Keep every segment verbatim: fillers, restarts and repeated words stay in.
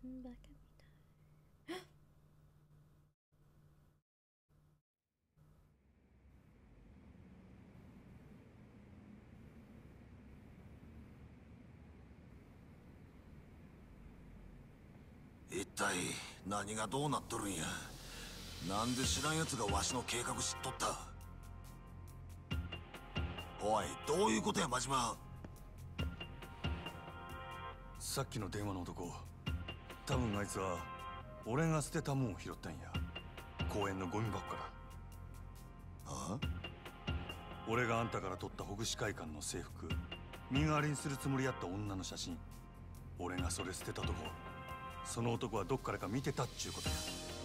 一体何がどうなっとるんや。なんで知らんやつがわしの計画知っとった。おい、どういうことや真島。 さっきの電話の男、多分あいつは俺が捨てたもんを拾ったんや。公園のゴミ箱から。 ああ、 俺があんたから取ったほぐし会館の制服、身代わりにするつもりやった女の写真、俺がそれ捨てたとこ、その男はどっからか見てたっちゅうことや。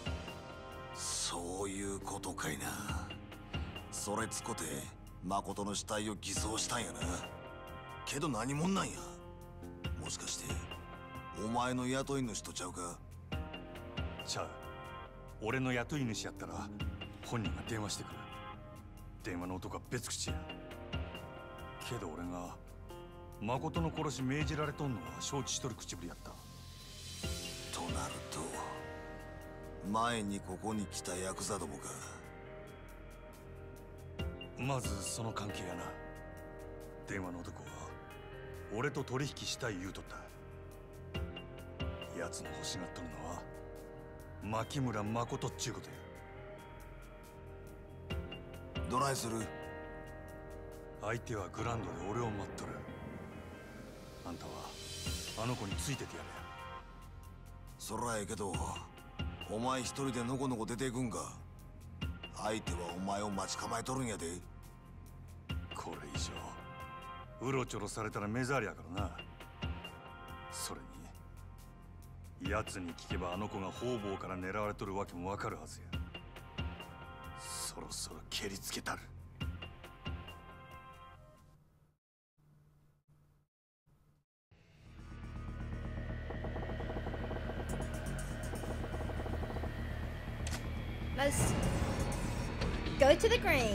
そういうことかいな。それつこて誠の死体を偽装したんやな。けど何者なんや。もしかしてお前の雇い主とちゃうか。 ちゃう。俺の雇い主やったら本人が電話してくる。電話の男は別口や。けど俺が誠の殺し命じられとんのは承知しとる口ぶりやった。 となると前にここに来たヤクザどもか。 まずその関係やな。電話の男は俺と取引したい言うとった。奴の欲しがっとるのは牧村誠っちゅうことや。 どないする。 相手はグランドで俺を待っとる。あんたはあの子についててやれや。 そらええけどお前一人でのこのこ出ていくんか。相手はお前を待ち構えとるんやで。 これ以上うろちょろされたら目障りやからな。それに奴に聞けばあの子が方々から狙われとるわけもわかるはずや。そろそろ蹴りつけたる。 Let's go to the Grand.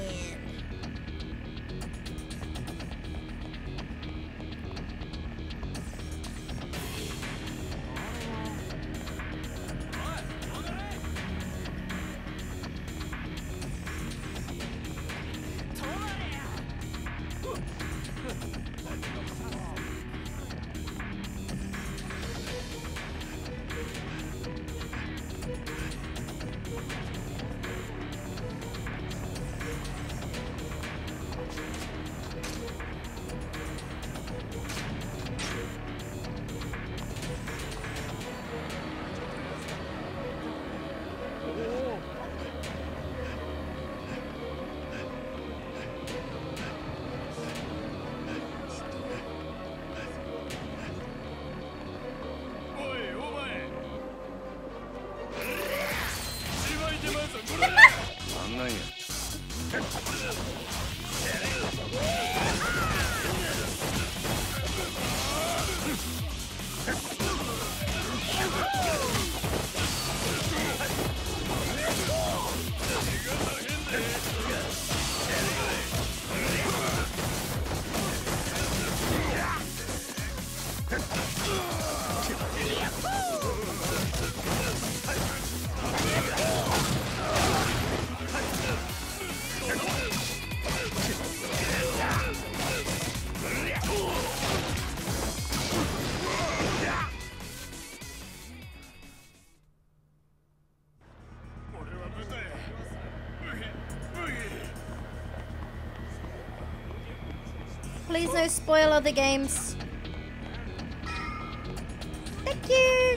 Please no spoil other games. Thank you.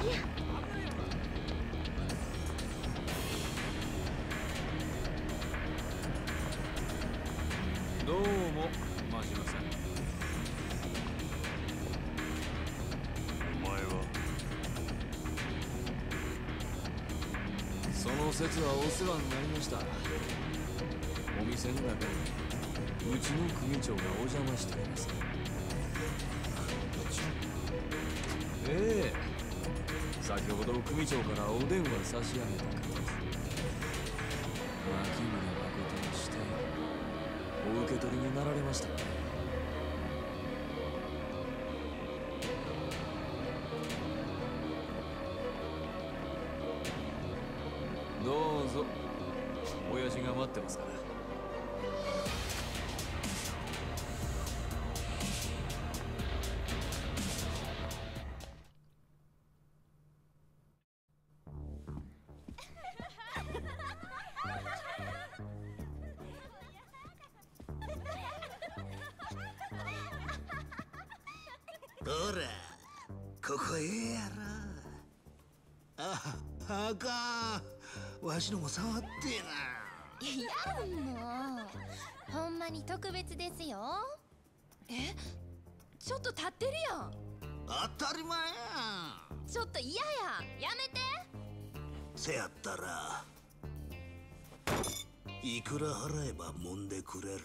どうも、真島さん。 お前はその説はお世話になりました。お店の中にうちの組長がお邪魔しています。ええ、先ほど組長からお電話差し上げた方です。牧村誠の死体、お受け取りになられましたね。 親父が待ってますから。 ほら、ここええやろ。あ、あかん。わしのも触ってな。 いやもうほんまに特別ですよ。 え、ちょっと立ってるやん。 当たり前やん。 ちょっと嫌や。やめて。 せやったらいくら払えば揉んでくれるん？ う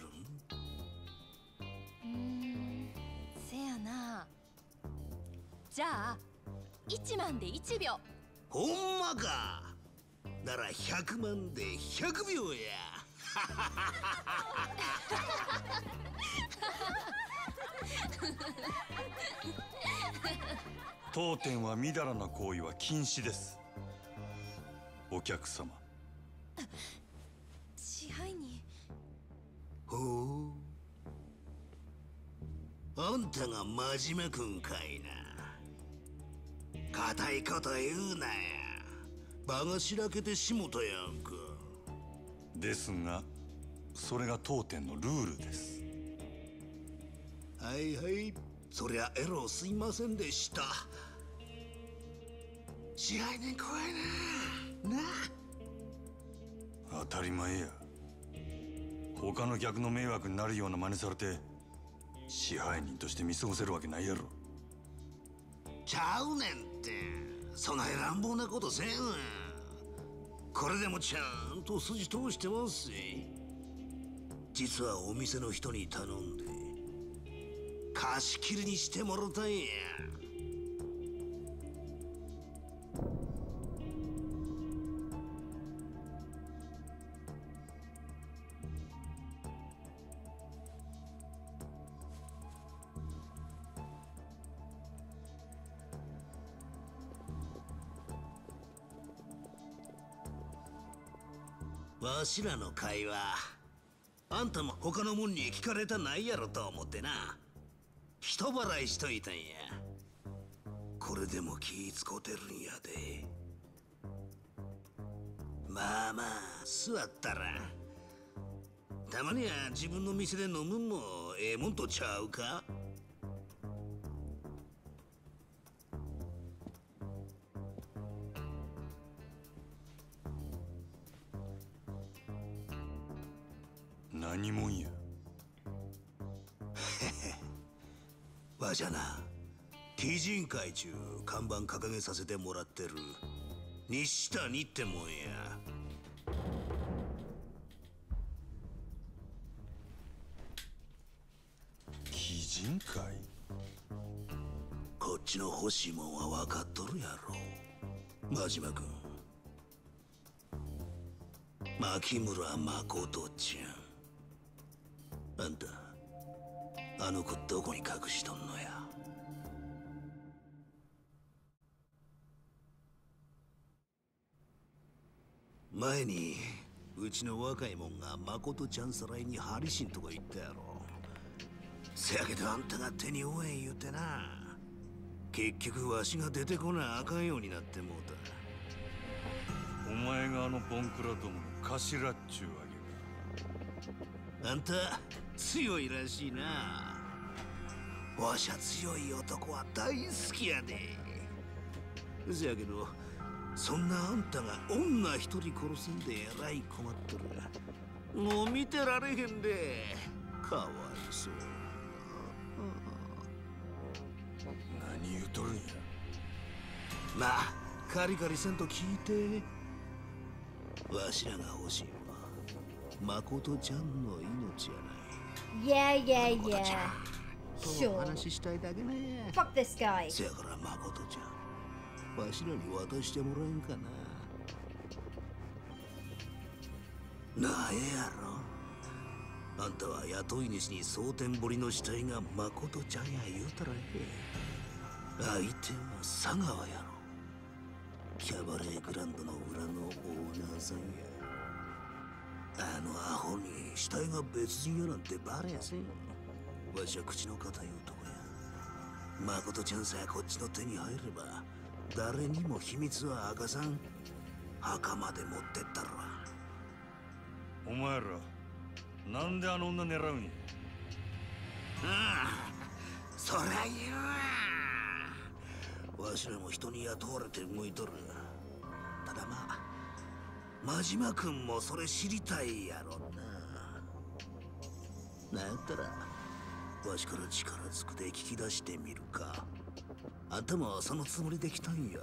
ーん、せやな。 じゃあいちまんでいちびょう。 ほんまか。ならひゃくまんでひゃくびょうや。 当店はみだらな行為は禁止です。お客様。 支配人。 ほう、あんたが真面目くんかいな。固いこと言うなや。場がしらけてしもたやんか。 ですが、それが当店のルールです。 はいはい、そりゃエロすいませんでした。支配人怖いな。な当たり前や。他の客の迷惑になるような真似されて支配人として見過ごせるわけないやろ。 ちゃうねんって。そない乱暴なことせんわ。これでもちゃんと筋通してますし。実はお店の人に頼んで貸し切りにしてもろたんや。わしらの会話、あんたも他のもんに聞かれたないやろと思ってな、人払いしといたんや。これでも気使うてるんやで。まあまあ座ったら。たまには自分の店で飲むんもええもんとちゃうか。 何もんや。 わしゃな、鬼人会中看板掲げさせてもらってる西谷ってもんや。 鬼人会？ こっちの欲しいもんは分かっとるやろ、真島君。牧村誠ちゃん。あんた、あの子どこに隠しとんのや。前にうちの若いもんが誠ちゃんさらいにハリシンとか言ったやろ。せやけどあんたが手に負えん言うてな、結局わしが出てこなあかんようになってもうお前があのボンクラどもの頭っちゅうわた。あんた強いらしいな。わしゃ強い男は大好きやで。せやけどそんなあんたが女一人殺すんでえらい困っとる。もう見てられへんで。かわいそう。 何言うとるんや。 まあカリカリせんと聞いて。わしらが欲しいのは誠ちゃんの命やない。 Yeah, yeah, 誠ちゃ yeah. んとお Sure. 話ししたいだけね。 Fuck this guy. せやから誠ちゃん、わしらに渡してもらえんかな。なえやろ。あんたは雇い主に蒼天堀の死体が誠ちゃんや言うたらええ。相手は佐川やろ。キャバレーグランドの裏のオーナーさんや。 あのアホに死体が別人やなんてバレやせんよ。わしは口の固い男や。誠ちゃんさえこっちの手に入れば誰にも秘密は明かさん。墓まで持ってったるわ。 お前らなんであの女狙うんや。 うん、そりゃ言うわ。わしらも人に雇われて動いとる。ただまあ真島君もそれ知りたいやろな。なんやったらわしから力ずくで聞き出してみるか。あんたもそのつもりで来たんやろ。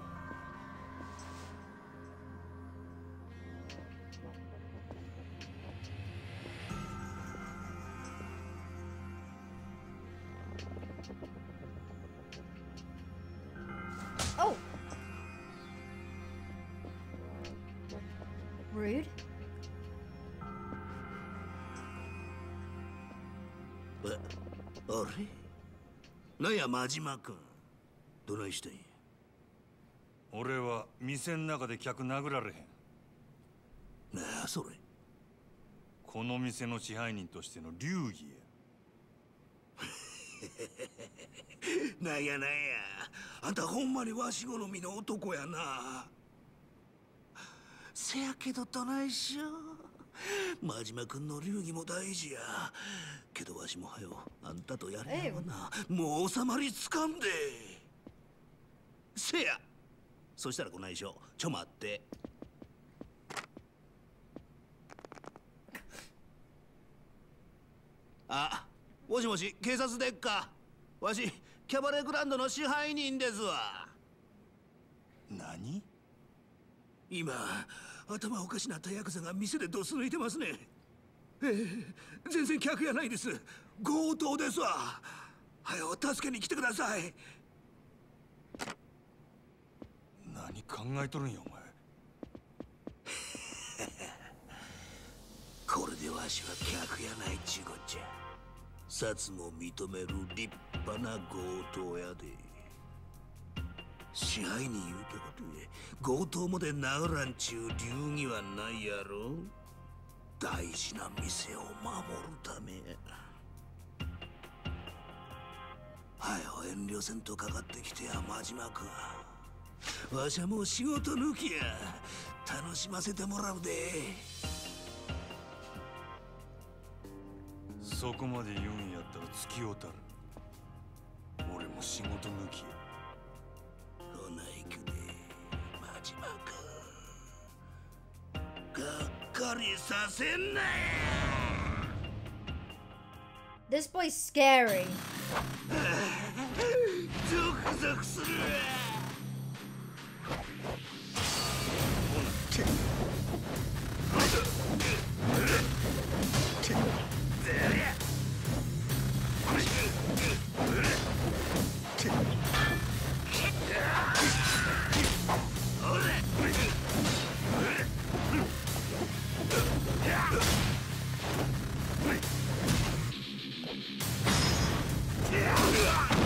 Oh! Rude. え、あれなんや真島君、どないしてんや。 俺は店の中で客殴られへん。 なあそれ。 この店の支配人としての流儀や。 なんやなんや、あんたほんまにわし好みの男やな。せやけどどないしよう。真島君の流儀も大事やけど、わしもはよあんたとやりやわな。もう収まりつかんで。せや、そしたらこないしょ、ちょ待って。あ、もしもし、警察でっか。わしキャバレーグランドの支配人ですわ。 何？ 今頭おかしなったヤクザが店でドス抜いてますね。ええ、全然客やないです。強盗ですわ。はよ助けに来てください。 何考えとるんやお前。 これでわしは客やないちゅうこっちゃ。札も認める立派な強盗やで。支配人言うたことで強盗まで殴らんちゅう流儀はないやろ。大事な店を守るため。はよ遠慮せんとかかってきてや真島君。わしはもう仕事抜きや。楽しませてもらうで。 そこまで言うんやったら付き合うたる。俺も仕事抜きや。 ほな行くで真島君。がっかりさせんなや。 This boy's scary. ゾクゾクする。Yeah!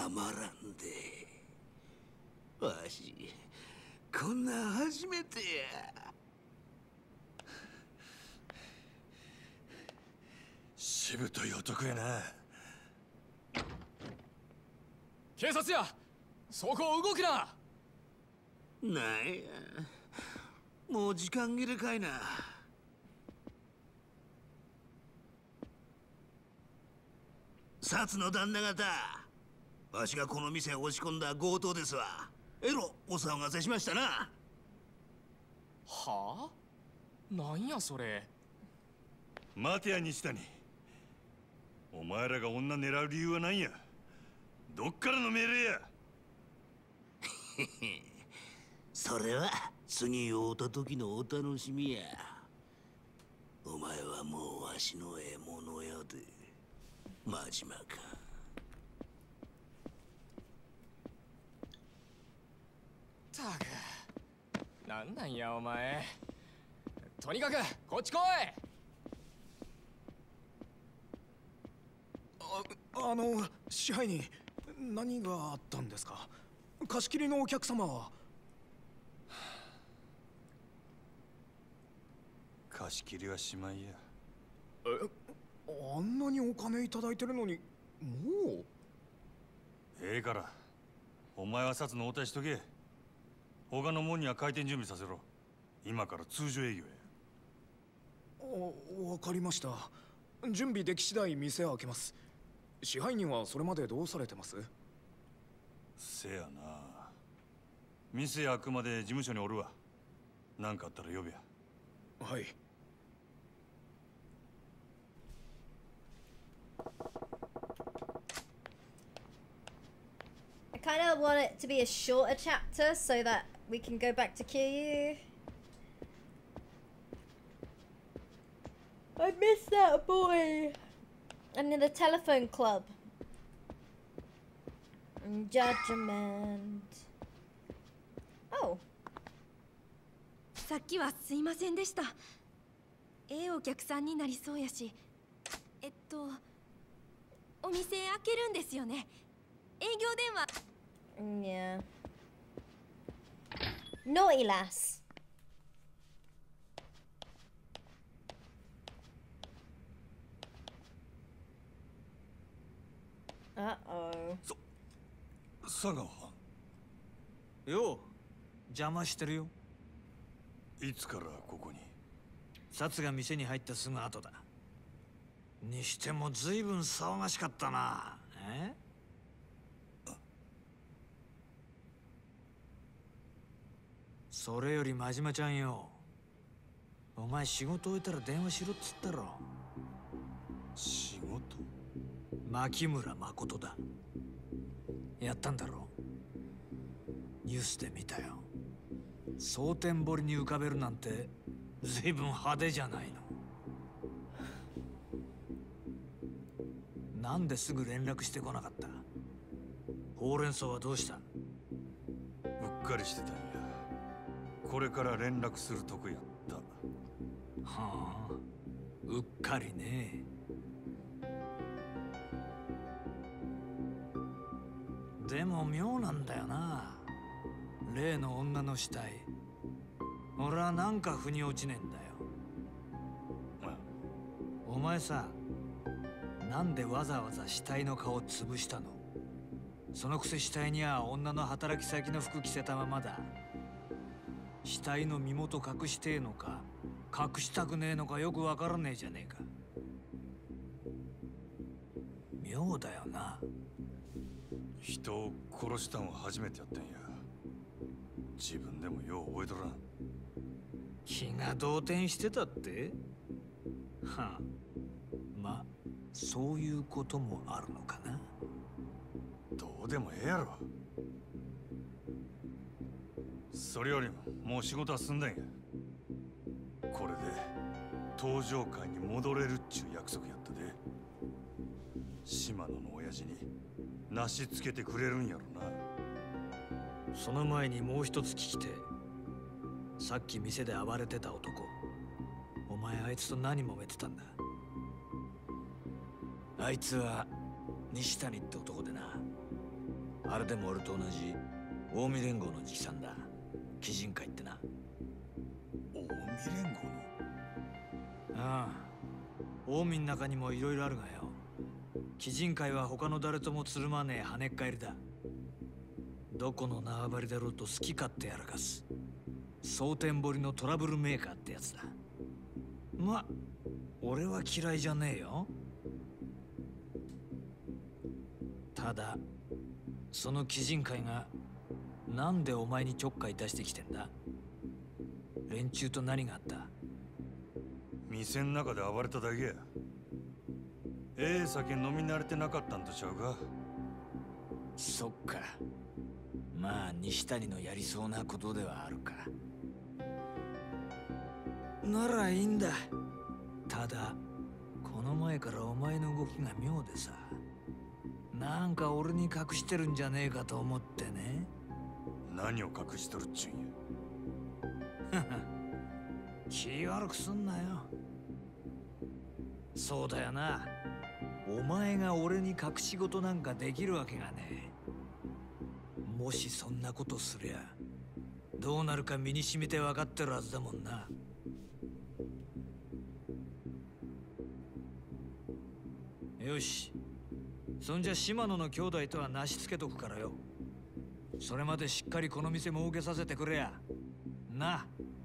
まらんで。わしこんなん初めてや。 しぶとい男やな。 警察や、そこを動くな。 なんや、もう時間切れかいな。薩の旦那方、わしがこの店を押し込んだ強盗ですわ。えろお騒がせしましたな。 はあ、なんやそれ。 待てや西谷、お前らが女狙う理由は何や。どっからの命令や。 それは次会うた時のお楽しみや。お前はもうわしの獲物やで。真島か。 たく、なんなんやお前。とにかくこっち来い。 あ、あの支配人、何があったんですか。貸し切りのお客様は。 貸し切りはしまいや。 え、あんなにお金いただいてるのにもう。 ええから、お前は札の応対しとけ。他のもんには開店準備させろ。今から通常営業や。 あ、わかりました。準備でき次第店開けます。支配人はそれまでどうされてます？ せやな。店開くまで事務所におるわ。何かあったら呼べや。 はい。 I kind of want it to be a shorter chapter so that we can go back to Kiryu. I miss that boy. And in the telephone club. And judgment. Oh. さっきはすいませんでした。ええお客さんになりそうやし。えっとお店開けるんですよね。営業電話。 Yeah. Naughty lass. Uh-oh. 佐川。 よう、邪魔してるよ。 いつからここに？ 札が店に入ったすぐ後だ。にしても随分騒がしかったな。え？それより真島ちゃんよ。お前仕事終えたら電話しろっつったろ。 仕事？ 牧村誠だ。やったんだろ。ニュースで見たよ。蒼天堀に浮かべるなんて随分派手じゃないの。なんですぐ連絡してこなかった？ほうれん草はどうした？ うっかりしてたんや。これから連絡するとこやった。 はあ、うっかりね。でも妙なんだよな。例の女の死体。俺はなんか腑に落ちねえんだよ。お前さ、なんでわざわざ死体の顔を潰したの？そのくせ死体には女の働き先の服着せたままだ。死体の身元隠してえのか隠したくねえのかよくわからねえじゃねえか。妙だよな。 人を殺したんは初めてやったんや。自分でもよう覚えとらん。 気が動転してたって？はあ、ま、そういうこともあるのかな。 どうでもええやろ。それよりももう仕事は済んだんや。これで登場会に戻れるっちゅう約束やったで。島野の親父になしつけてくれるんやろな。 その前にもう一つ聞きて。さっき店で暴れてた男、お前あいつと何揉めてたんだ？あいつは西谷って男でな。 あれでも俺と同じ近江連合の直参だ。鬼人会ってな。 近江連合の？ ああ、近江の中にもいろいろあるがよ。鬼人会は他の誰ともつるまねえ跳ねっ返りだ。どこの縄張りだろうと好き勝手やらかす蒼天堀のトラブルメーカーってやつだ。ま、俺は嫌いじゃねえよ。ただその鬼人会がなんでお前にちょっかい出してきてんだ。連中と何があった？ 店の中で暴れただけや。ええ酒飲み慣れてなかったんとちゃうか。 そっか。まあ西谷のやりそうなことではあるか。ならいいんだ。ただこの前からお前の動きが妙でさ、なんか俺に隠してるんじゃねえかと思ってね。 何を隠しとるっちゅうんや。 気悪くすんなよ。そうだよな。お前が俺に隠し事なんかできるわけがねえ。もしそんなことすりゃどうなるか身に染みて分かってるはずだもんな。よし、そんじゃ島野の兄弟とはなしつけとくからよ。それまでしっかりこの店儲けさせてくれやな。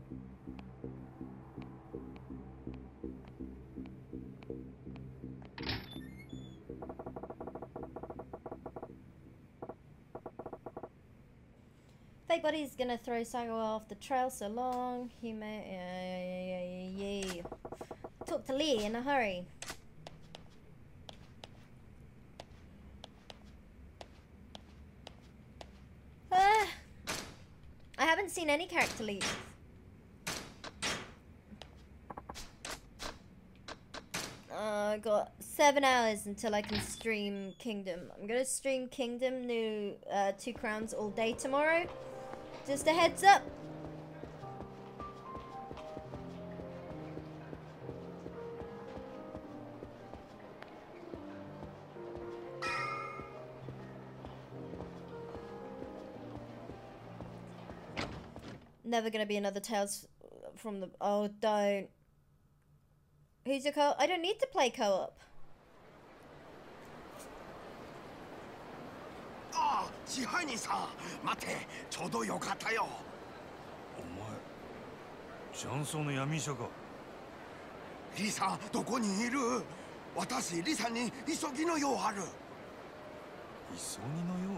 Fake Buddy's gonna throw Sago off the trail so long he may. Yeah, yeah, yeah, yeah. Talk to Lee in a hurry. Ah, I haven't seen any character leads. Uh, I got seven hours until I can stream Kingdom. I'm gonna stream Kingdom New uh, Two Crowns all day tomorrow. Just a heads up. Never gonna be another Tales from the... Oh, don't. Who's your co-op? I don't need to play co-op. ああ、支配人さん、待って、ちょうどよかったよ。 お前、雀荘の闇医者か。 リさん、どこにいる？私、リさんに急ぎの用ある。 急ぎの用？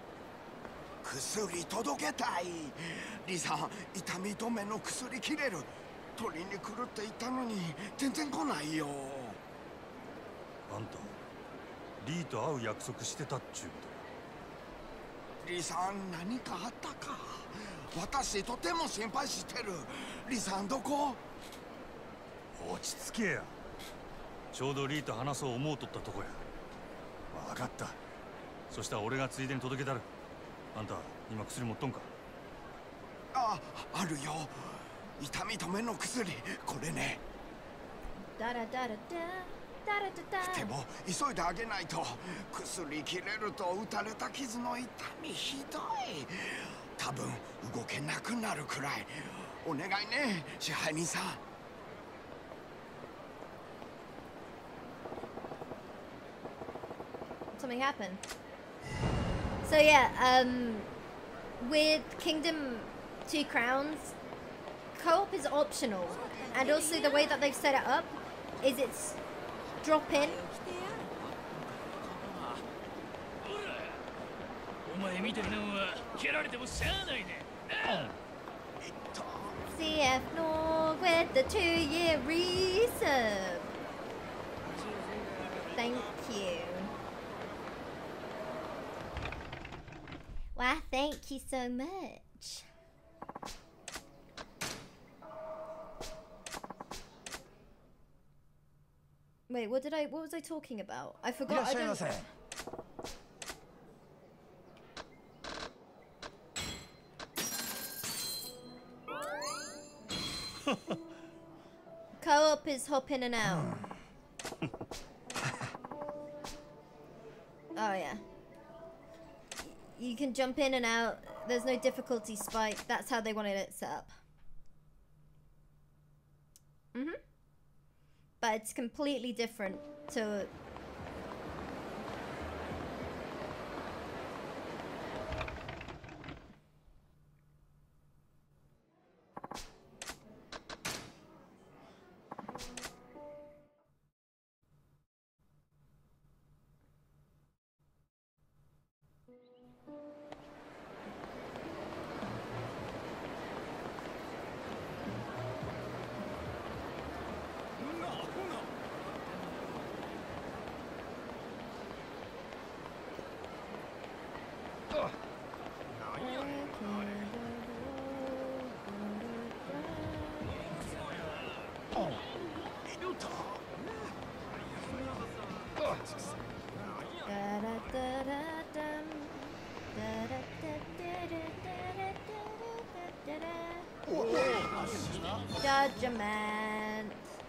薬届けたい。リさん、痛み止めの薬切れる。取りに来るって言ったのに、全然来ないよ。 あんた、リーと会う約束してたっちゅうこと。 リさん、何かあったか？私とても心配してる。リさん、どこ？ 落ち着けや。ちょうどリーと話そう思うとったとこや。分かった。そしたら俺がついでに届けたる。あんた今薬持っとんか？ あ、あるよ。痛み止めの薬、これね。 ダラダラダダラダダ。 でも急いであげないと。薬切れると打たれた傷の痛みひどい。多分動けなくなるくらい。お願いね、支配人さん。 Something happened. So yeah, um, with Kingdom Two Crowns, co-op is optional, and also the way that they've set it up is it's drop in. C F Nog with the two-year resub. Thank you. Wow, thank you so much. Wait, what did I, what was I talking about? I forgot. I don't... Co-op is hop in and out. Oh yeah. you can jump in and out. There's no difficulty spike. That's how they wanted it set up. Mhm. But it's completely different to. Judgment.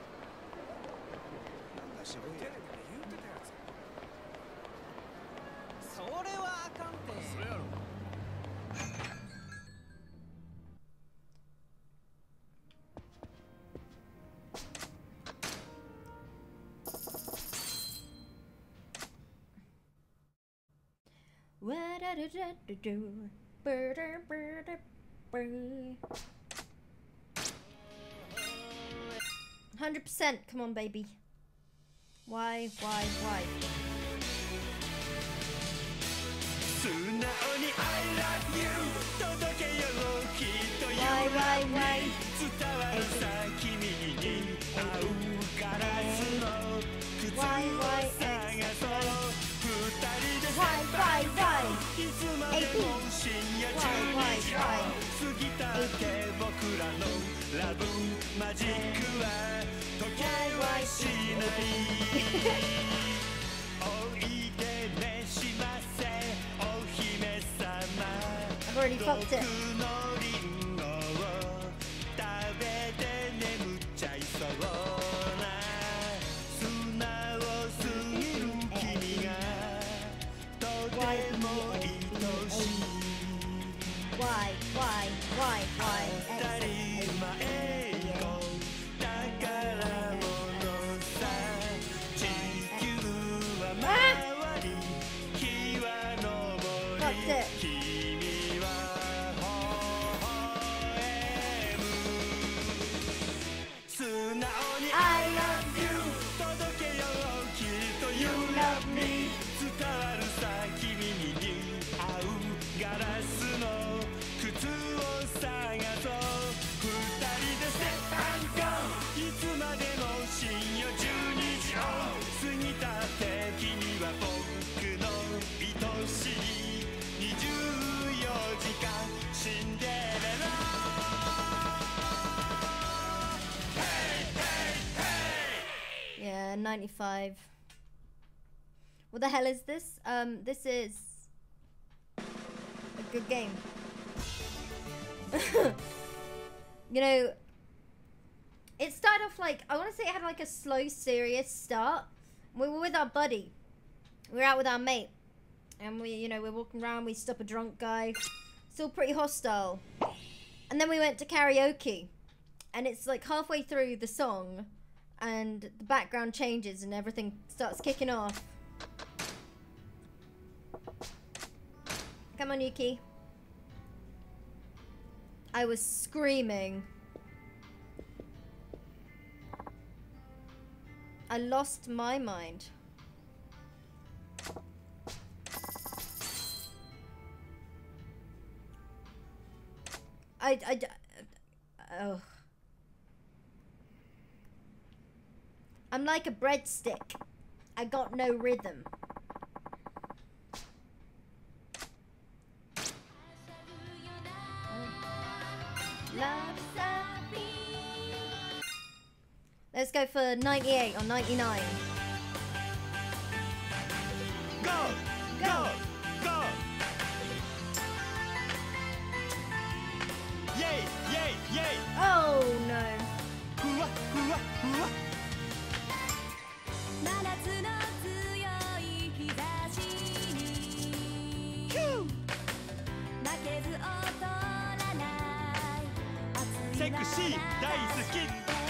What I do do do birder birder bird. Hundred percent. Come on, baby. Why? Why? Why? Why? Why? Why? Why? Why? Why? Why? Why? A B. Why? Why? Why? A B. Why? Why? I've already fucked it. Why? Why? Why? Why? Why? Fucked it. I love you. You love me. Yeah, ninety-five. What the hell is this? Um, this is a good game. You know, it started off like, I want to say it had like a slow, serious start. We were with our buddy. We were out with our mate. And we, you know, we're walking around, we stop a drunk guy. Still pretty hostile. And then we went to karaoke. And it's like halfway through the song. And the background changes and everything starts kicking off. Come on, Yuki. I was screaming. I lost my mind. I, I, oh. I'm like a breadstick. I got no rhythm. Let's go for ninety-eight or ninety-nine. Go! Go! Go! Yay! Yay! Yay! Oh no! Hua! Hua! Hua! 真夏の強い日差しにしい大好き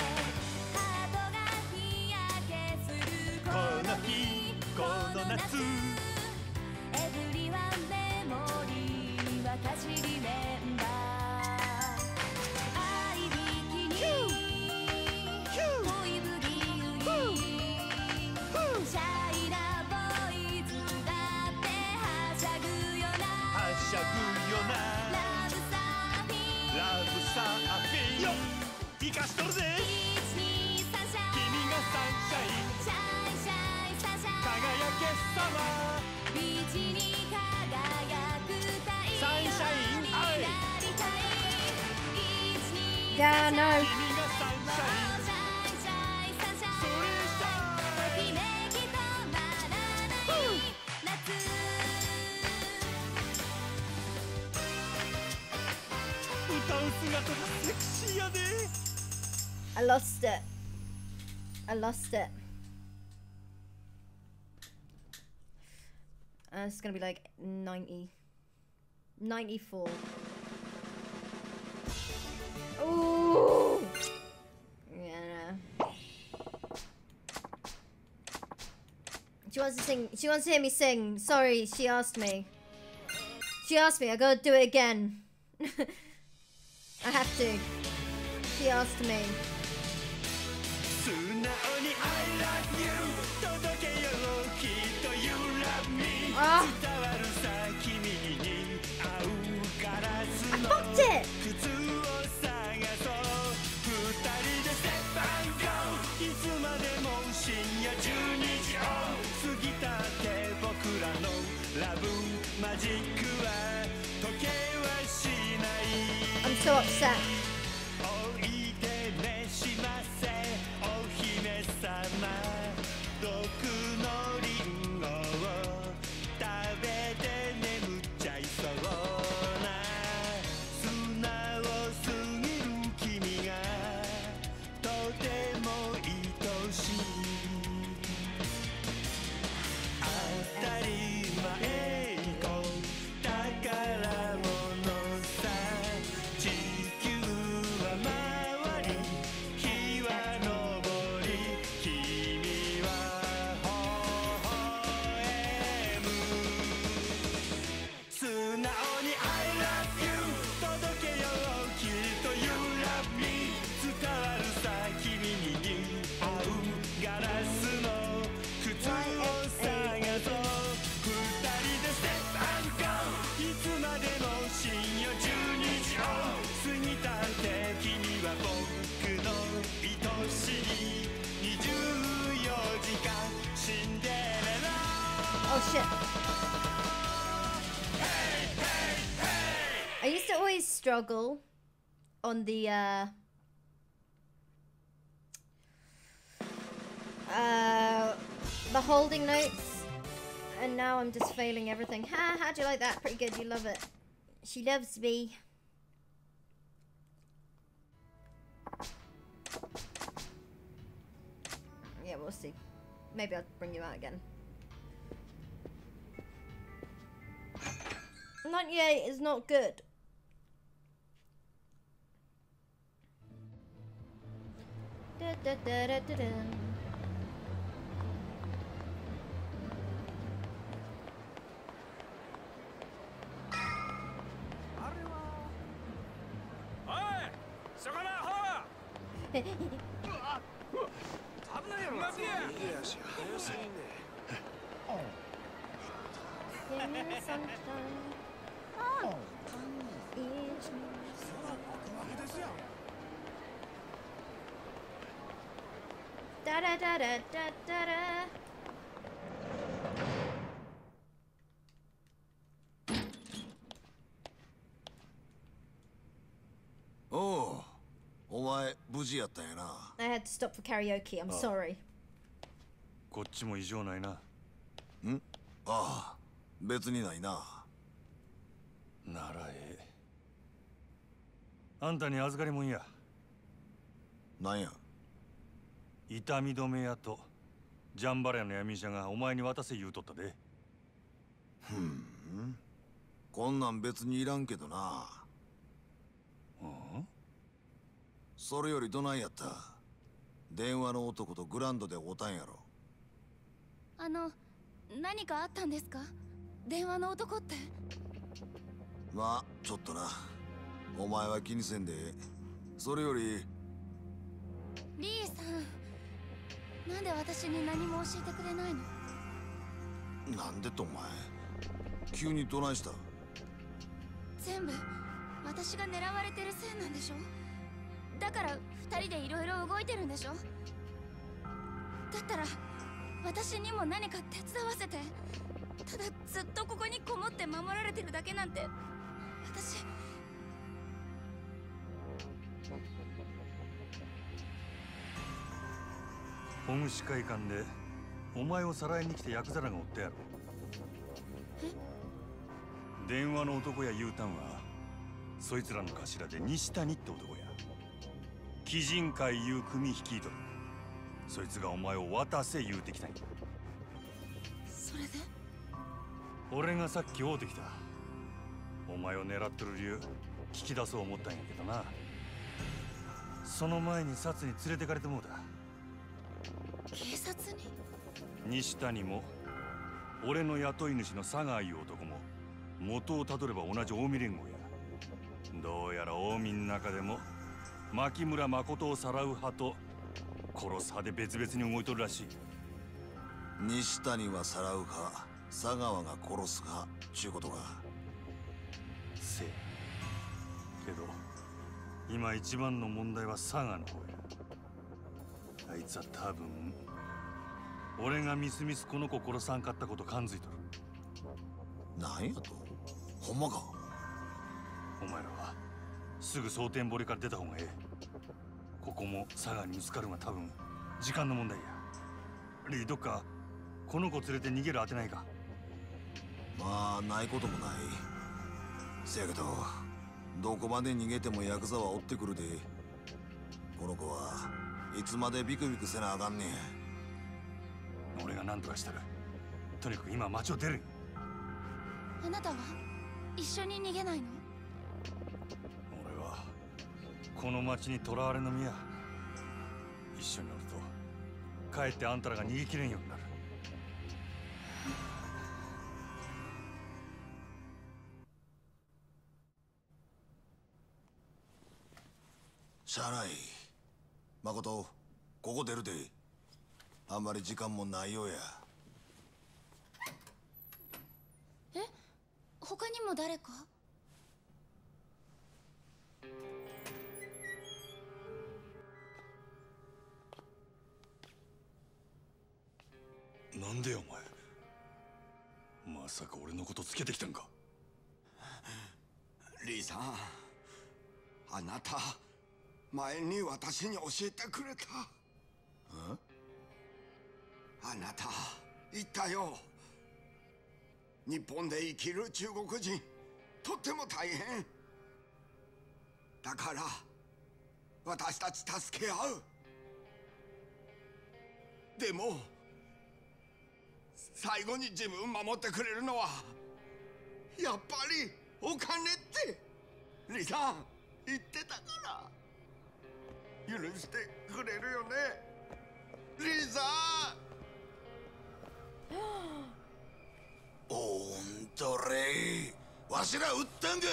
この日この夏エブリワンメモリー私リメンバー愛びきに恋ぶりゆりシャイなボーイズだってはしゃぐよなはしゃぐよなラブサーフィンラブサーフィンよ生かしとるぜいちにさんシャイ君がサンシャインシャイシャイサンシャイ輝けサマービーチに輝く太陽サンシャインにアイなりたいいちに Yeah, no. 君がサンシャインシャイシャイサンシャイそれじゃときめき止まらない夏歌う姿がセクシーやで I lost it. I lost it. Uh, it's gonna be like ninety. ninety-four. Ooh! Yeah, no. She wants to sing. She wants to hear me sing. Sorry, she asked me. She asked me. I gotta do it again. I have to. She asked me. 素直に I love you 届けようきっと You love me 伝あわるさ君に合うガラス I の fucked it! 靴を探そう二人で Step and Go いつまでも深夜じゅうにじを過ぎたって僕らのラブマジックは時計はしない I'm so upset. おいで召しませお姫様毒のリンゴを食べて眠っちゃいそうな素直すぎる君がとても愛しい当たり前こ宝物さ地球は回り日は昇り君は微笑む素直に I love you 届けようきっと You love me 伝わるさ君に合うガラスの靴を探そう二人で Step and Go いつまでも深夜じゅうにじを過ぎたって君は僕の愛しいにじゅうよじかんシンデレラ Oh shit. I used to always struggle on the uh uh the holding notes, and now I'm just failing everything. Ha, how'd you like that? Pretty good, you love it. She loves me. Yeah, we'll see. Maybe I'll bring you out again. ninety-eight is not good. Da, da, da, da, da, da. Give me sunshine. Each Da da da da da da da. Oh, お前無事やったんやな。 I had to stop for karaoke. I'm sorry. こっちも異常ないな。 ん？ああ、別にないな。 ならええ。あんたに預かりもんや。 なんや。 痛み止め屋とジャンバラヤの闇医者がお前に渡せ言うとったで。 ふん。こんなん別にいらんけどな。 うん？ それよりどないやった？電話の男とグランドで会うたんやろ。 あの何かあったんですか？電話の男って。 まあちょっとな。お前は気にせんで。それよりリーさん、なんで私に何も教えてくれないの？ なんでとお前急にどないした？ 全部私が狙われてるせいなんでしょ？だから二人でいろいろ動いてるんでしょ？だったら私にも何か手伝わせて。ただずっとここにこもって守られてるだけなんて私。 本牛会館でお前をさらいに来たヤクザらがおったやろ。 え？ 電話の男や言うたんはそいつらの頭で西谷って男や。鬼人会いう組率いとる。そいつがお前を渡せ言うてきたんや。 それで？ 俺がさっき会うてきた。お前を狙ってる理由聞き出そう思ったんやけどな。その前に札に連れてかれてもうた。 警察に？ 西谷も俺の雇い主の佐川いう男も元をたどれば同じ近江連合や。どうやら近江の中でも牧村誠をさらう派と殺す派で別々に動いとるらしい。 西谷はさらうか佐川が殺すかちゅうことか。 せやけど今一番の問題は佐賀の方や。あいつは多分俺がみすみすこの子殺さんかったこと感づいとる。 なんやと？ほんまか？ お前らはすぐ蒼天堀から出た方がええ。ここも佐賀に見つかるのは多分時間の問題や。リー、どっかこの子連れて逃げる当てないか？ まあないこともない。せやけどどこまで逃げてもヤクザは追ってくるで。この子はいつまでビクビクせなあかんねん。 俺が何とかしたる。とにかく今町を出る。 あなたは一緒に逃げないの？ 俺はこの町に囚われの身や。一緒におるとかえってあんたらが逃げきれんようになる。 しゃあない。誠、ここ出るで。あんまり時間もないようや。 え？他にも誰か？ なんでよお前。まさか俺のことつけてきたんか？ リーさん、あなた前に私に教えてくれた。あなた言ったよ。日本で生きる中国人とっても大変だから私たち助け合う。でも最後に自分守ってくれるのはやっぱりお金ってリさん言ってたから許してくれるよねリさん。 おんとれわしら撃ったんか。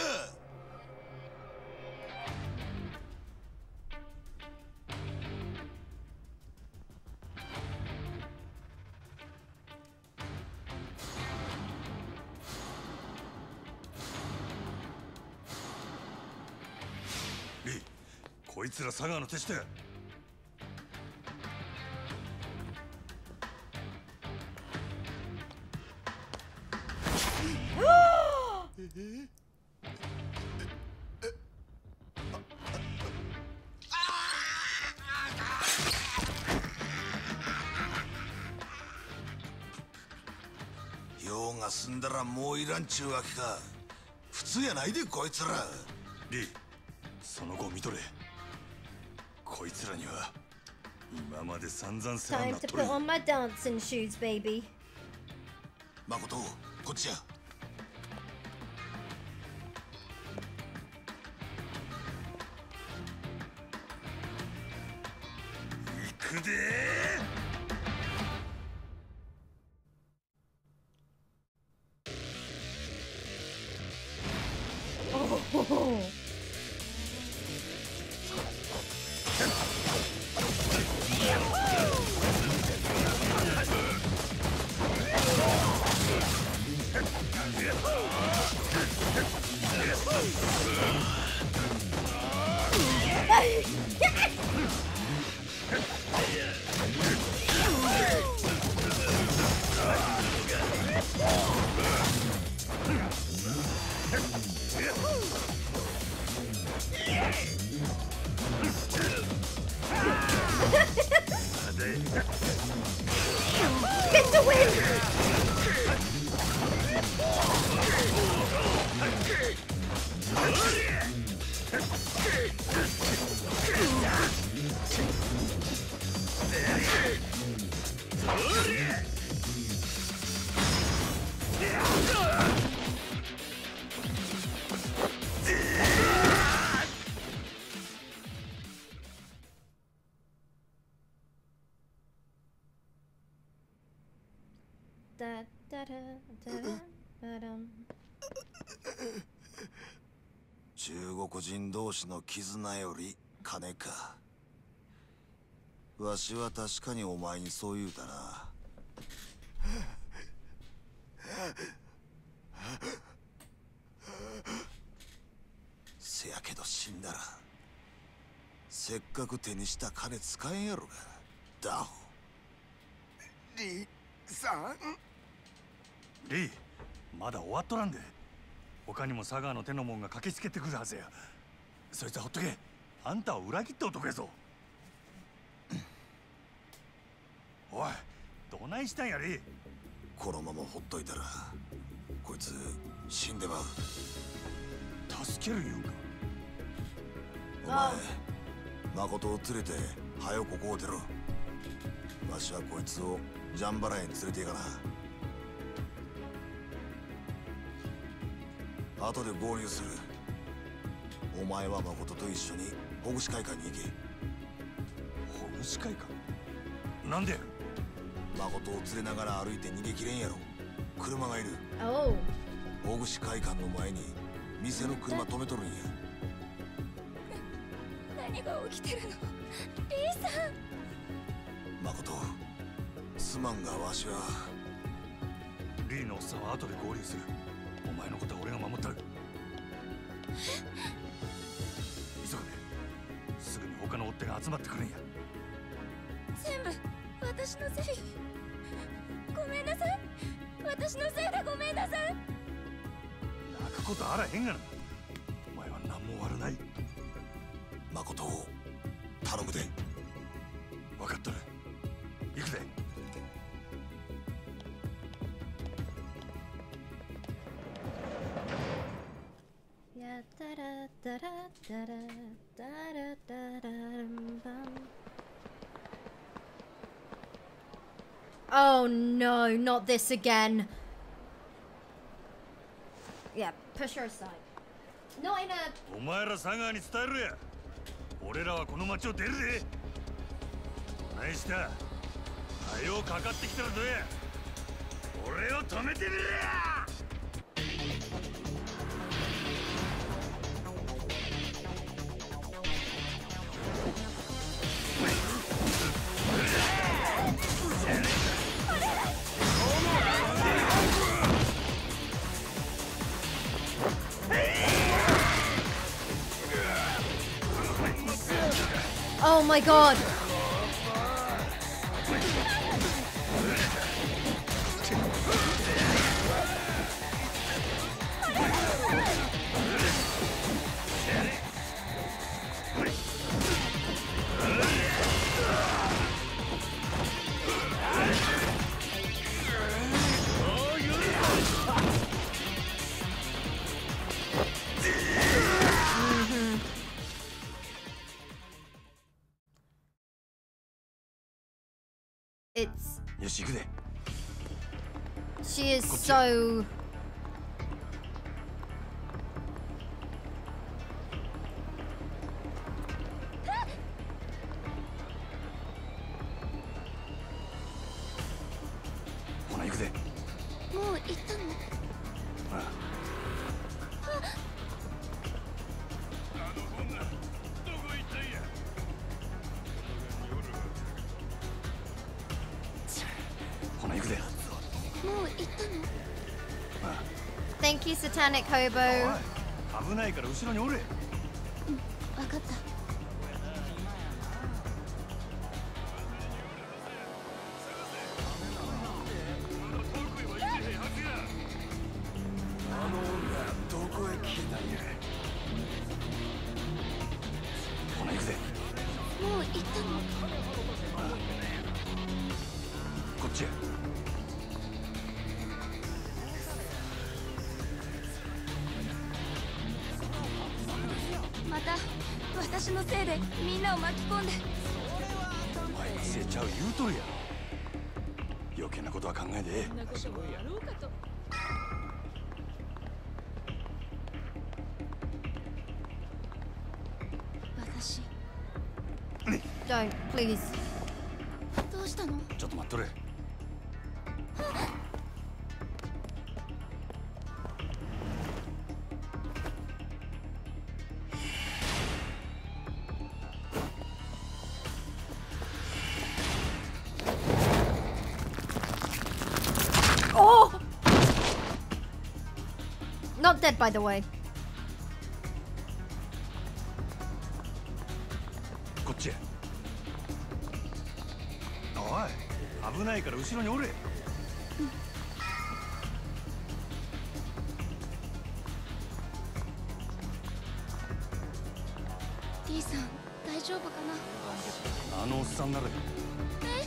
リー、こいつら佐川の手下や。 用が済んだらもういらんちゅうわけか。普通やないでこいつら。 リー、その後を見とれ。こいつらには今まで散々世話に Time なっ to とる。 put on my dancing shoes, baby. 誠、こっちや。 くで Get the win! Da, da, da, da, da, da. 中国人同士の絆より金か。わしは確かにお前にそう言うたな。せやけど死んだらせっかく手にした金使えんやろが、ダホ。 リさん。 リー、まだ終わっとらんで。他にも佐川の手の者が駆けつけてくるはずや。そいつはほっとけ。あんたを裏切った男やぞ。おい、どないしたんやリー。 このままほっといたらこいつ死んでまう。 助ける言うんか。 お前誠を連れて早よここを出ろ。わしはこいつをジャンバラへ連れて行かな。後で合流する。お前は誠と一緒に保護司会館に行け。 保護司会館なんで。 誠を連れながら歩いて逃げきれんやろ。車がいる。 Oh. 保護司会館の前に店の車止めとるんや。 何が起きてるのリーさん。 誠、すまんがわしは。 リーのおっさんは後で合流する。お前のことは俺が守ったる。急ぐね。すぐに他の追っ手が集まってくるんや。 全部私のせい。ごめんなさい。私のせいでごめんなさい。 泣くことあらへんがな。お前は何も悪ない。 誠を頼むで。 分かっとる。行くで。 Oh no, not this again. Yeah, push her aside. Not in a... お前ら佐川に伝えるや。俺らはこの町を出るで。どないした。はよかかってきたらどうや。俺を止めてみろや。 Oh my god! It's... よし行くで。 She is so... くぜ。 もう行ったの？ ああ。ほな行くぜ。 もう行ったの？ ああ。 Thank you, Satanic Hobo. 危ないから後ろにおれ。 うん、分かった。 あの女どこへ消えたんや。 ほな行くぜ。 もう行ったの？ こっちへ。 また私のせいでみんなを巻き込んで。 お前のせいちゃう言うとるやろ。余計なことは考えで。 私。 Don't, please. どうしたの？ ちょっと待っとれ。 Oh! Not dead, by the way. こっちへ。おい、危ないから後ろにおれ。 リーさん、大丈夫かな？ あのおっさんなら。 え？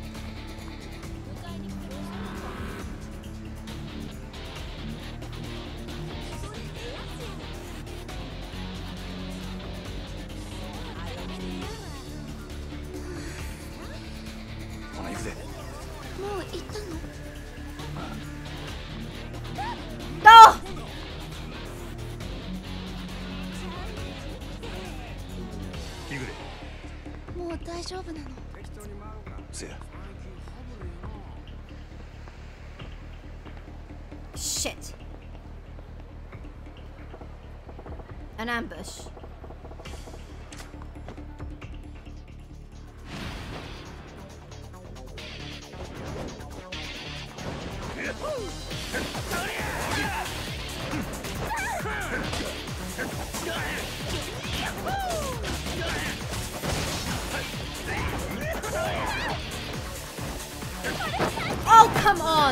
ほな行くぜ。 もう行ったの？ No! 行くで。 もう大丈夫なの？ せや。 Shit. An ambush. Oh, come on!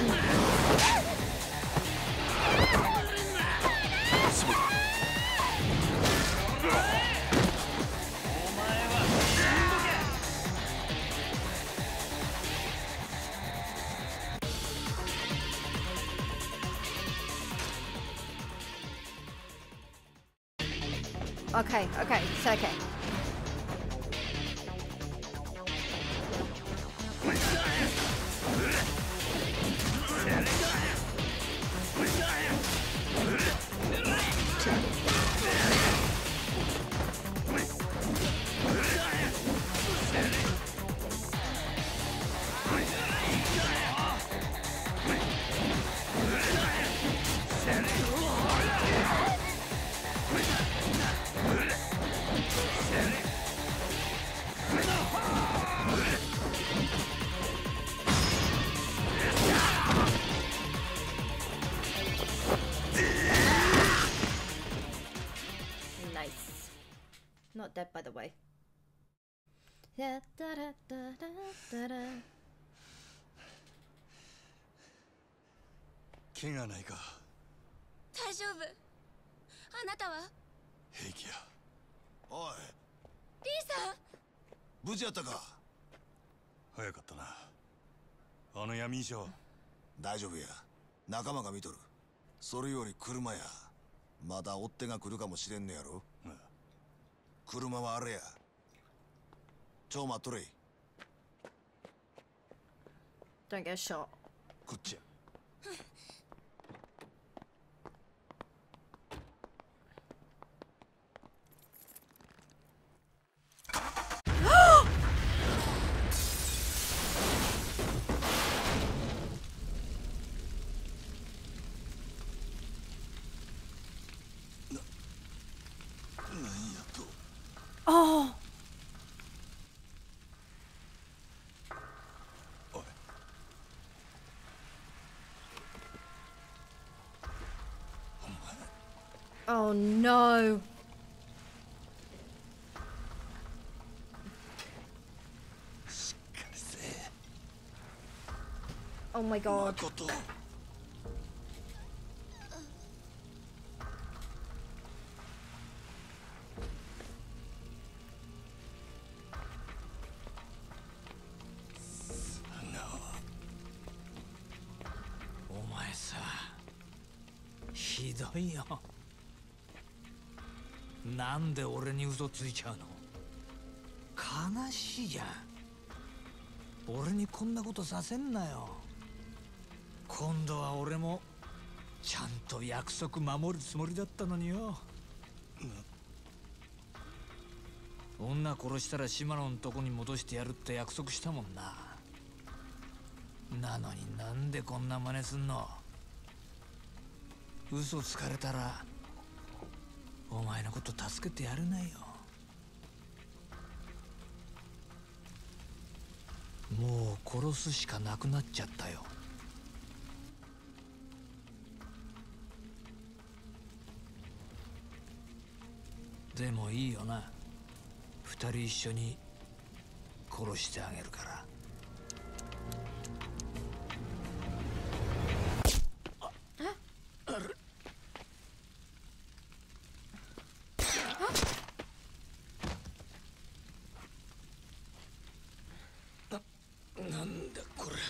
Okay, okay, it's okay. Nice. Not dead, by the way. Da, da, da, da, da, da. 怪我ないか。 大丈夫。あなたは？ 平気や。 おい、 リーさん。 無事やったか？ 早かったな。あの闇医者。 大丈夫や。仲間が見とる。それより車や。まだ追っ手が来るかもしれんねやろ。 ああ。 車はあれや。ちょ待っとれ。 Don't get shot. こっちや。 Oh no. Oh my god. Oh myさ、ひどいよ。なんで俺に嘘ついちゃうの？悲しいじゃん。俺にこんなことさせんなよ。今度は俺もちゃんと約束守るつもりだったのによ。女殺したら島野のとこに戻してやるって約束したもんな。なのになんでこんな真似すんの？嘘つかれたらお前のこと助けてやれないよ。もう殺すしかなくなっちゃったよ。でもいいよな。二人一緒に殺してあげるから。なんだこれ。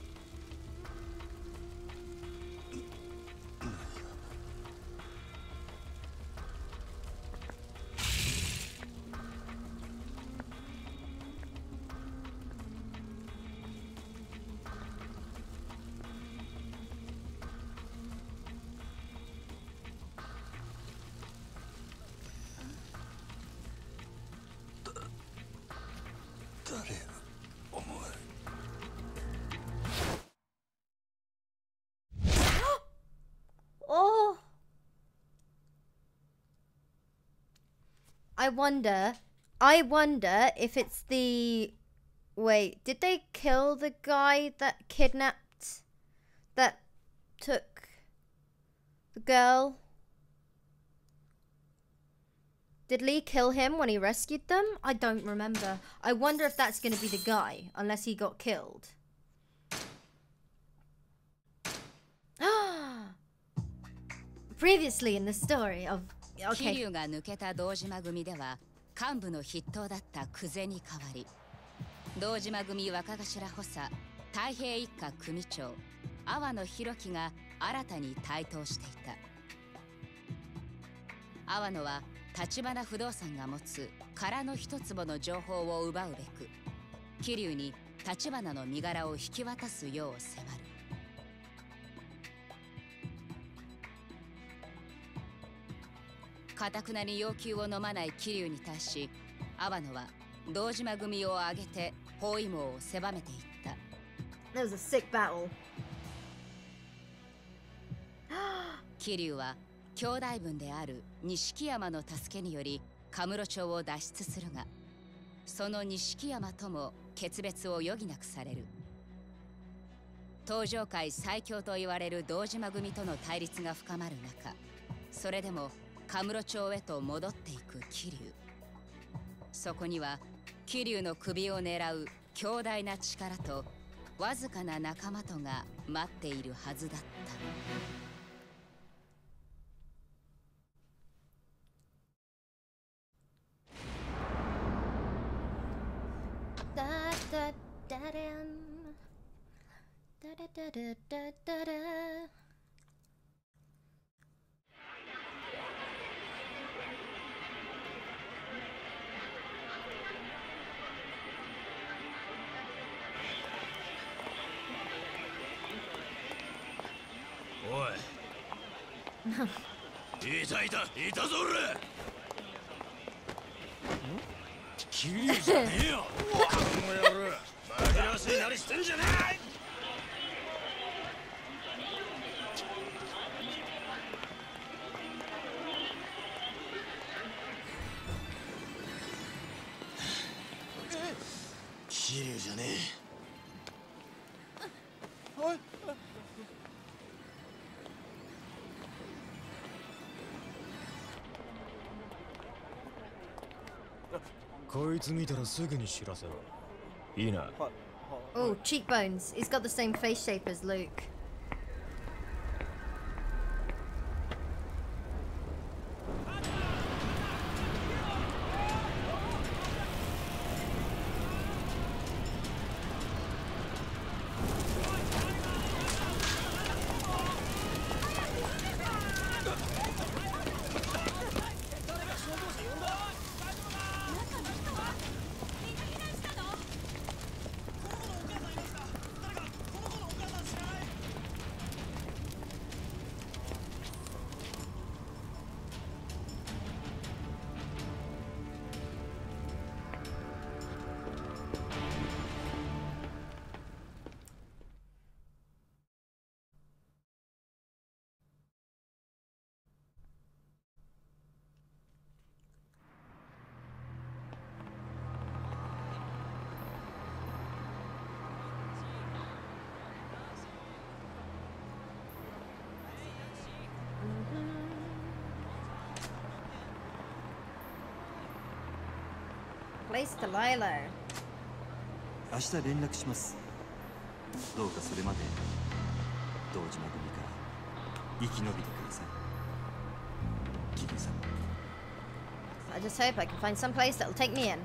I wonder, I wonder if it's the, wait, did they kill the guy that kidnapped, that took the girl? Did Lee kill him when he rescued them? I don't remember. I wonder if that's going to be the guy, unless he got killed. Previously in the story of... Okay. 桐生が抜けた堂島組では幹部の筆頭だった久世に代わり、堂島組若頭補佐太平一家組長阿波野弘樹が新たに台頭していた。阿波野は橘不動産が持つ空の一坪の情報を奪うべく桐生に橘の身柄を引き渡すよう迫る。堅なに要求を飲まない桐生に対し、阿波野は堂島組を挙げて包囲網を狭めていった。 That was a sick battle. 桐生は兄弟分である錦山の助けによりカムロ町を脱出するが、その錦山とも決別を余儀なくされる。東上界最強と言われる堂島組との対立が深まる中、それでもカムロ町へと戻っていく桐生。そこには桐生の首を狙う強大な力とわずかな仲間とが待っているはずだった。 Da da da dum. Da da da da da da da. Oi. いたいたいたぞ俺。桐生じゃねえよ。この野郎紛らわしいなりしてんじゃねえ。桐生じゃねえ。おい。 こいつ見たらすぐに知らせろ。いいな。 Oh, cheekbones. He's got the same face shape as Luke. Place to Lilo. 明日連絡します。どうかそれまで堂島組から生き延びてください。キリさん。 I just hope I can find some place that'll take me in.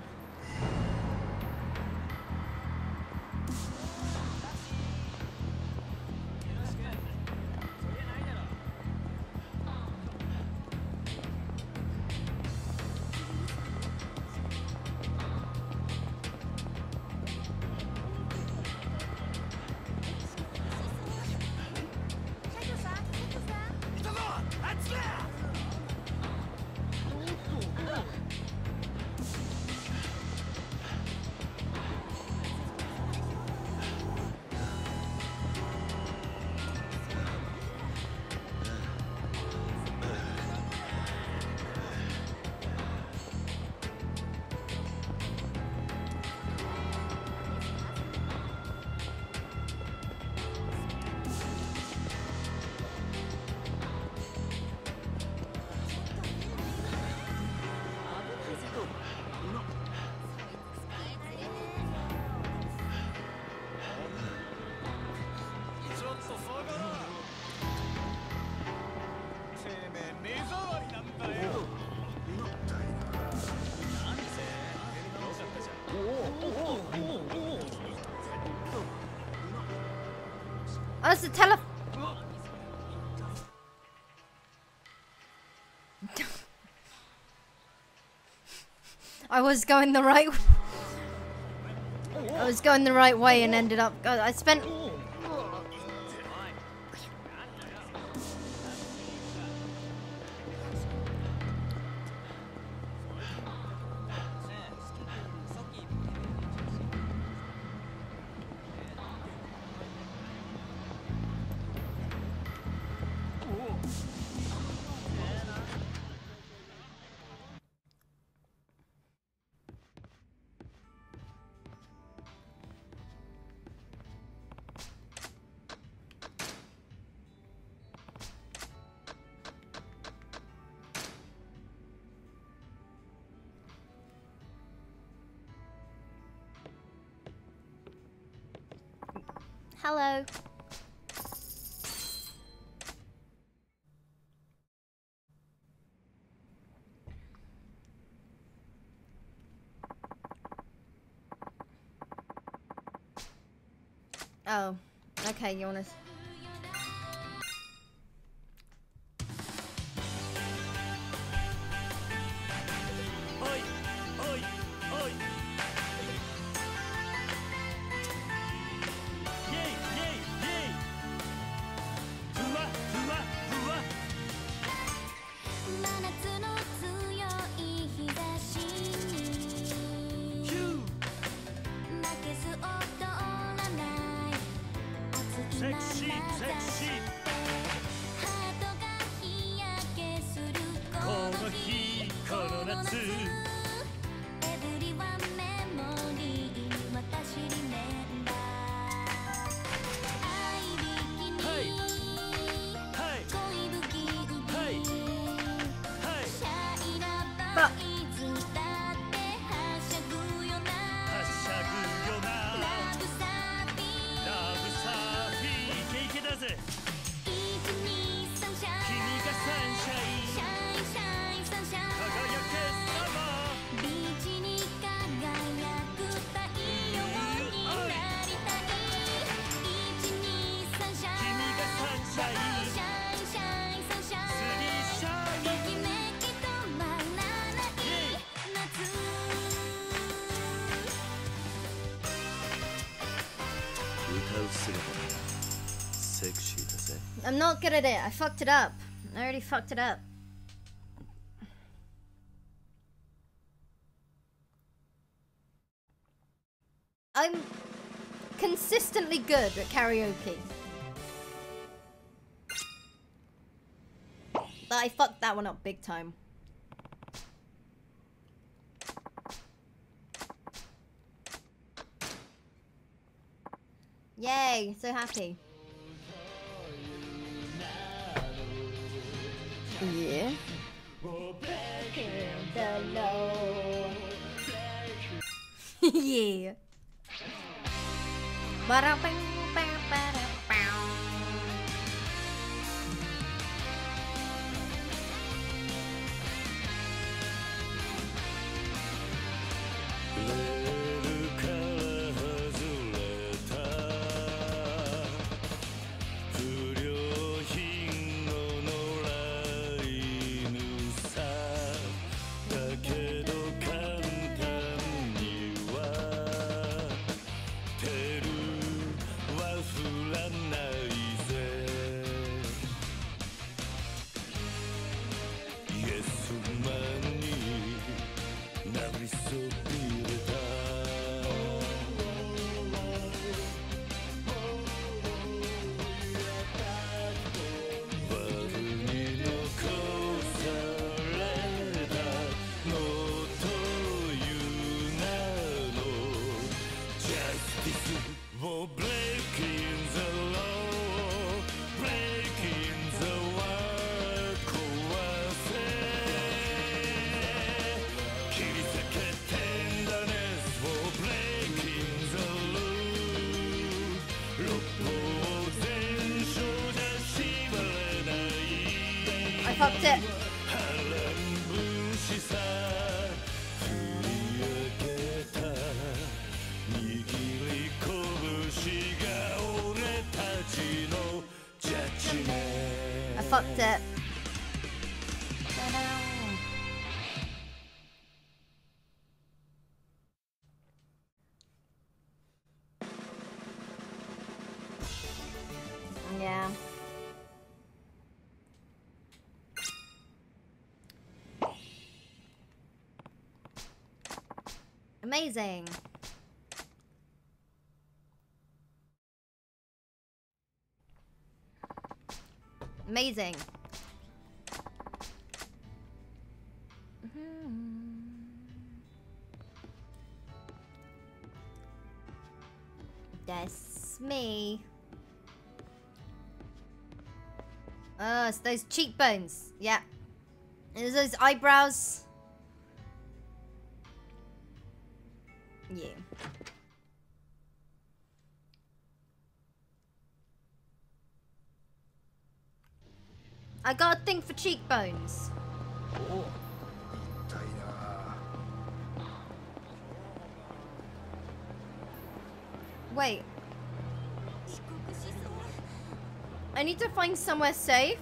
Oh, it's the tele- I was going the right way. I was going the right way and ended up... I spent... Hello. Oh, okay, you wanna... I'm not good at it. I fucked it up. I already fucked it up. I'm consistently good at karaoke. But I fucked that one up big time. Yay, so happy. Yeah. Yeah. I fucked it. I fucked it. Yeah. Amazing. Amazing. That's me. Oh, it's those cheekbones. Yeah. It's those eyebrows. Yeah. I got a thing for cheekbones. Oh. Wait. I need to find somewhere safe.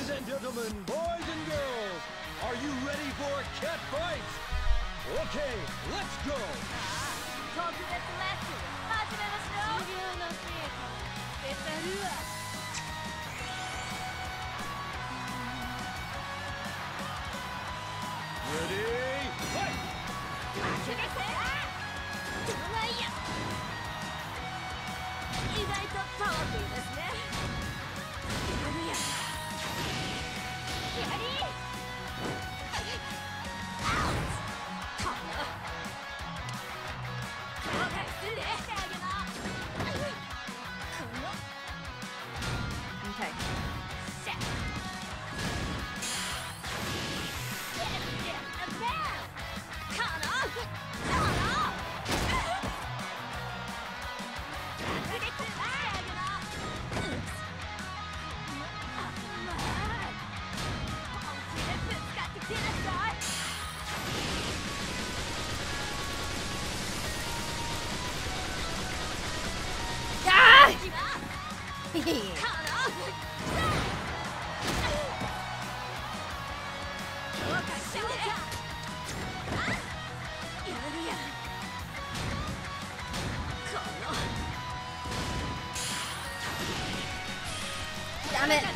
Ladies and gentlemen, boys and girls, are you ready for a cat fight? Okay, let's go! 特別レッスン始めますよ。修行の成果出たるわ。 Ready, fight! 負けなさい。どないや。意外とパワフルですね。やるや。やり。 Okay. Damn it.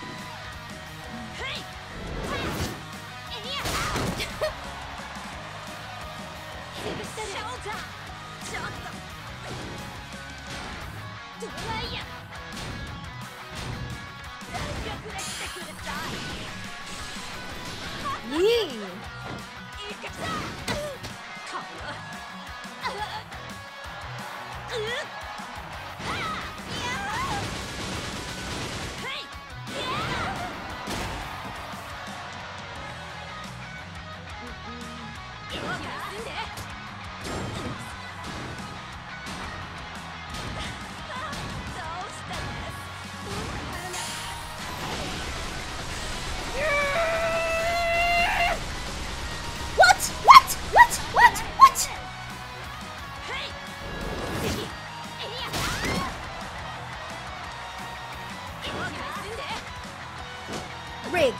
Yee. What? What? What? What? What? Rigged.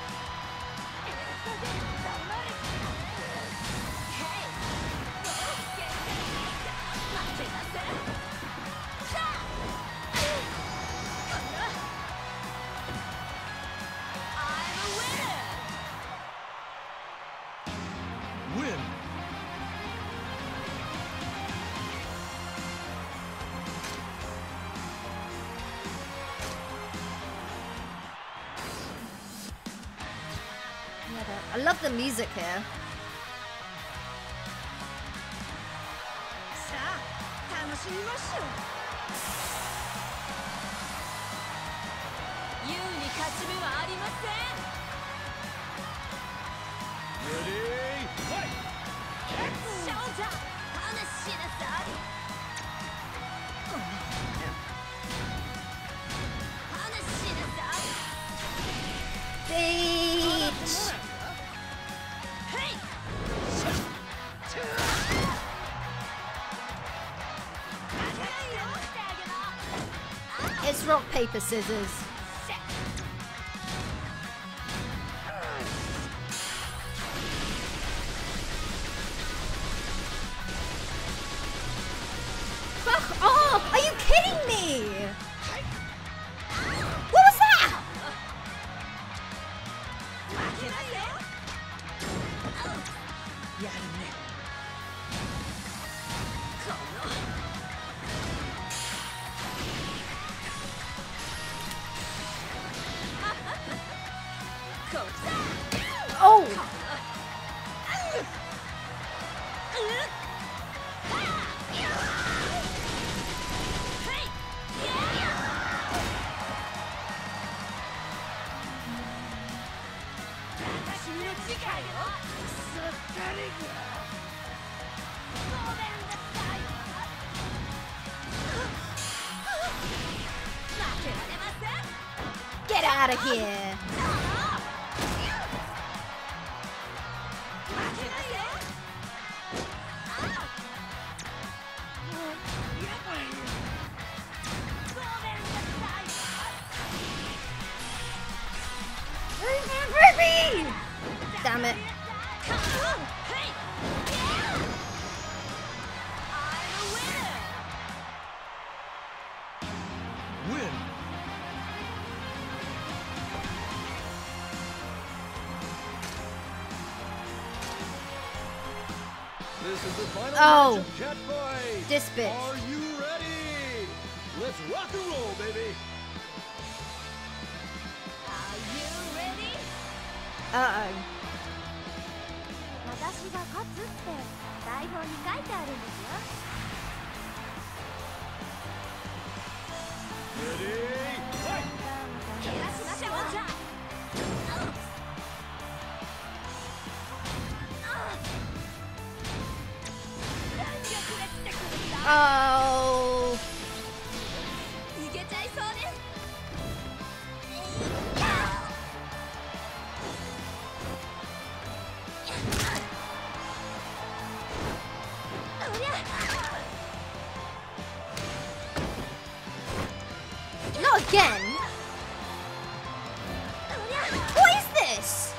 Win! Yeah, the- I love the music here. さあ楽しみましょう。優に勝ち目はありません。 Ready, fight! 翔太、話しなさい。話しなさい。 Beach. It's rock, paper, scissors. Fuck off! Are you kidding me? What was that? Oh! Get out of here! Damn it. Win. This is the final Oh. match of Cat Fight. This bitch. Are you ready? Let's rock and roll, baby. Uh-oh. 私が勝つって台本に書いてあるんですよ。 Ready? Fight. 怪我しましょう。じゃあ。 Oh. 逃げちゃいそうです。 Not again. What is this?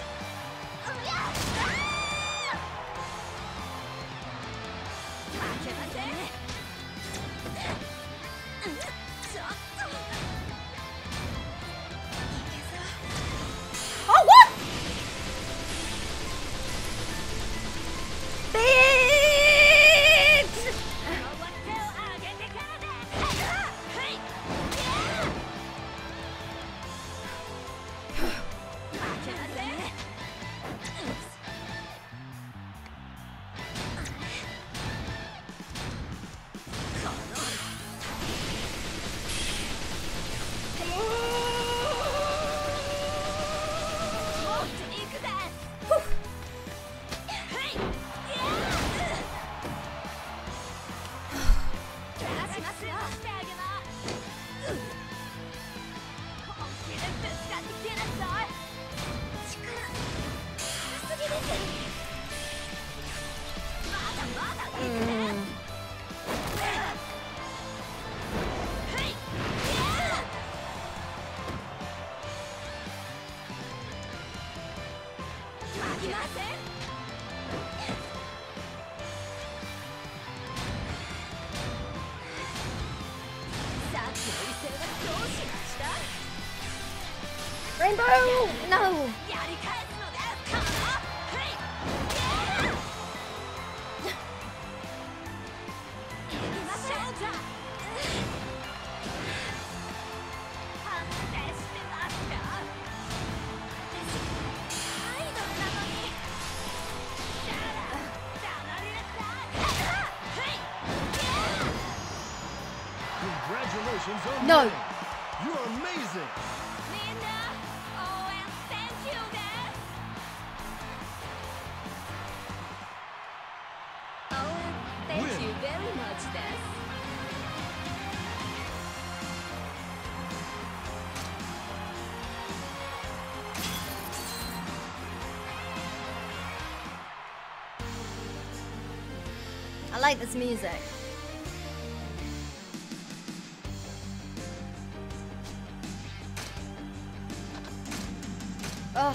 Oh, what? Bitch! Rainbow! No! Congratulations on No. winning. You're amazing. Thank you very much, Des. I like this music. Ugh.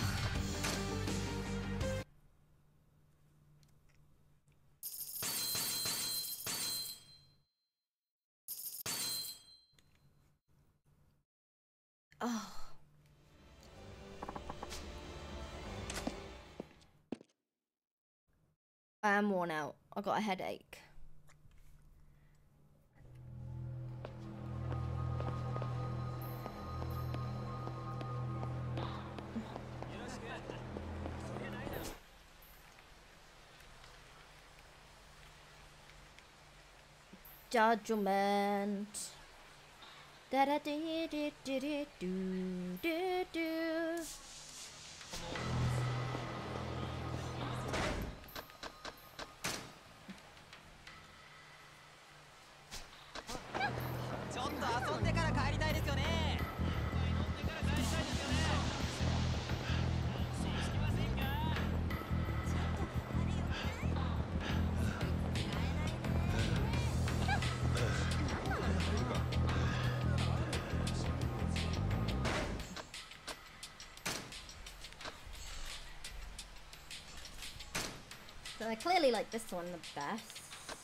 Oh. I am worn out. I got a headache. Judgment. Da da dee dee dee dee doo doo doo. So I clearly like this one the best.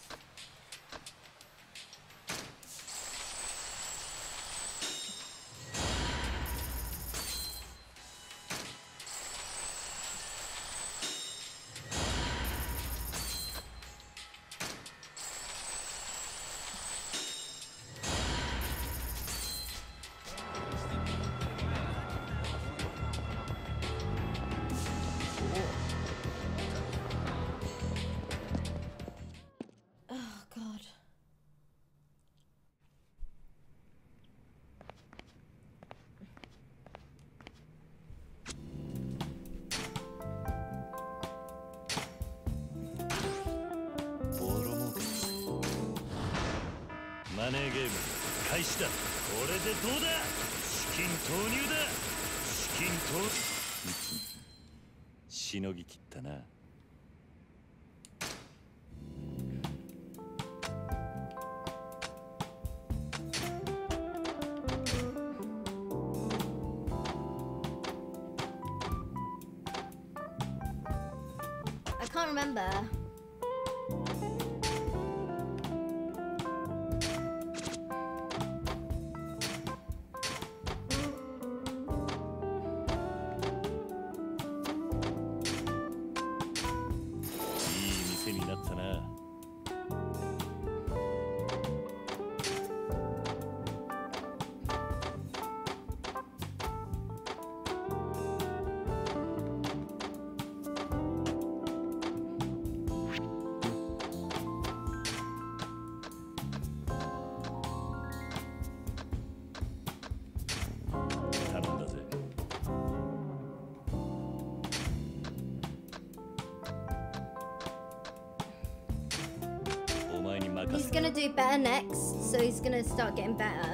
Oh god. マネーゲーム開始だ。これでどうだ。資金投入だ。資金投しのぎきったな。 I can't remember. He's gonna do better next, so he's gonna start getting better.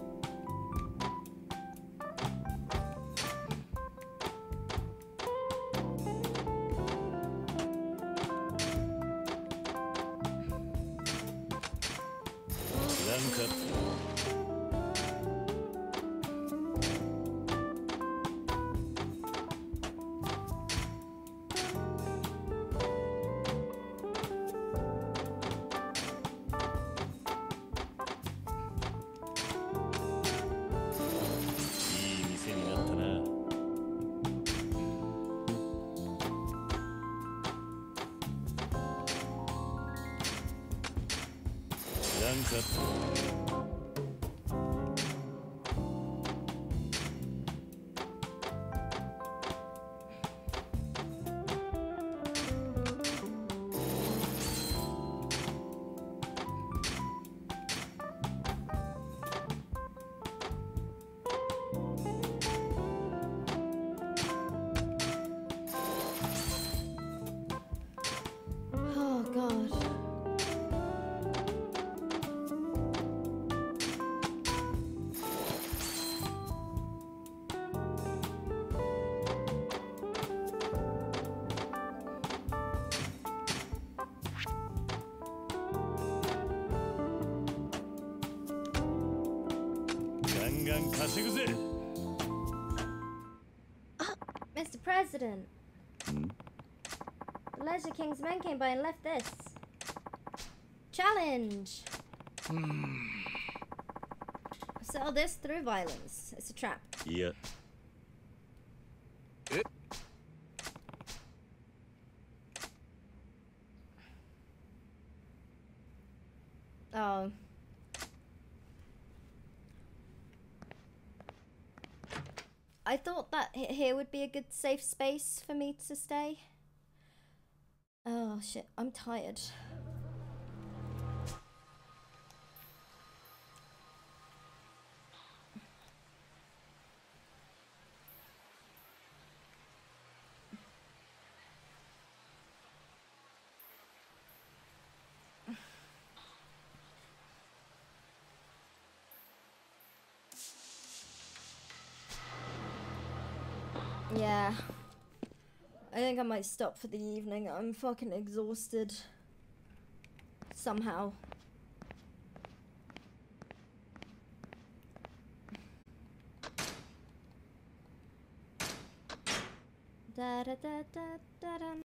Oh god. Mister President. Hmm? The Leisure King's men came by and left this. Challenge! Settle this through violence. It's a trap. Yeah. Oh. I thought that he- here would be a good safe space for me to stay. Oh shit, I'm tired. Yeah. I think I might stop for the evening. I'm fucking exhausted. Somehow. Da da da da da da.